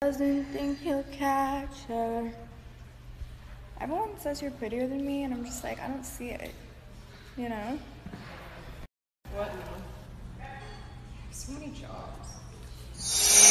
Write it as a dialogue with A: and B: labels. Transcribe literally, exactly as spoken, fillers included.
A: doesn't think he'll catch her. Everyone says you're prettier than me, and I'm just like, I don't see it, you know?
B: What now? So many jobs.